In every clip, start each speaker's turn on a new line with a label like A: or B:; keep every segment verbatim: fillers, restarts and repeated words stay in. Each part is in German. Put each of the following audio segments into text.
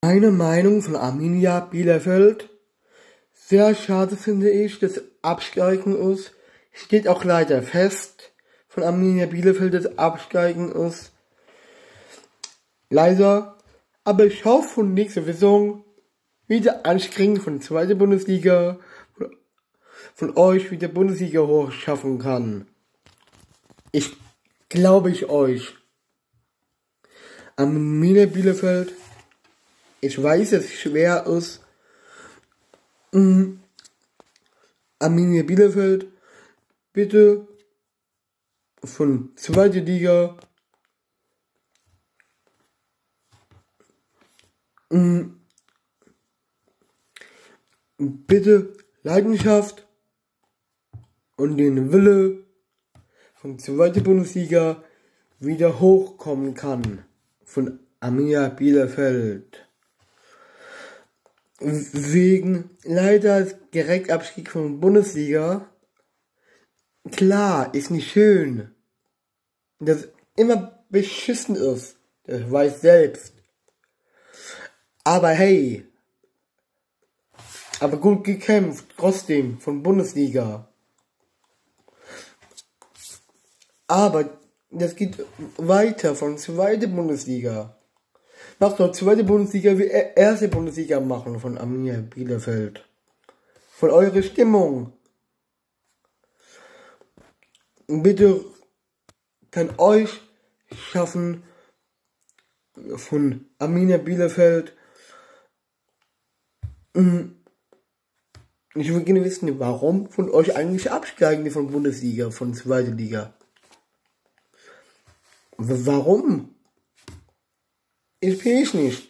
A: Meine Meinung von Arminia Bielefeld. Sehr schade finde ich, dass Absteigen ist. Steht auch leider fest von Arminia Bielefeld, dass Absteigen ist. Leider. Aber ich hoffe von nächster Saison wieder anstrengend von der zweiten Bundesliga, von euch wieder Bundesliga hoch schaffen kann. Ich glaube ich euch. Arminia Bielefeld. Ich weiß, dass es schwer ist. Mm. Arminia Bielefeld, bitte von zweiter Liga mm. bitte Leidenschaft und den Wille von zweiter Bundesliga wieder hochkommen kann. Von Arminia Bielefeld. Wegen leider Direktabstieg von Bundesliga. Klar, ist nicht schön. Das immer beschissen ist. Das weiß selbst. Aber hey. Aber gut gekämpft, trotzdem, von Bundesliga. Aber das geht weiter von zweiter Bundesliga. Macht doch zweite Bundesliga wie erste Bundesliga machen von Arminia Bielefeld. Von eurer Stimmung. Bitte kann euch schaffen von Arminia Bielefeld. Ich würde gerne wissen, warum von euch eigentlich absteigen von Bundesliga, von zweiter Liga. Warum? Ich will ich nicht.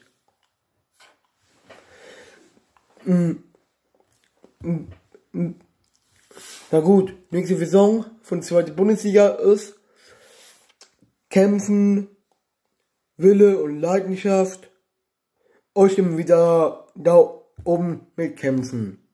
A: Na gut, nächste Saison von zweiter Bundesliga ist Kämpfen, Wille und Leidenschaft. Euch immer wieder da oben mitkämpfen.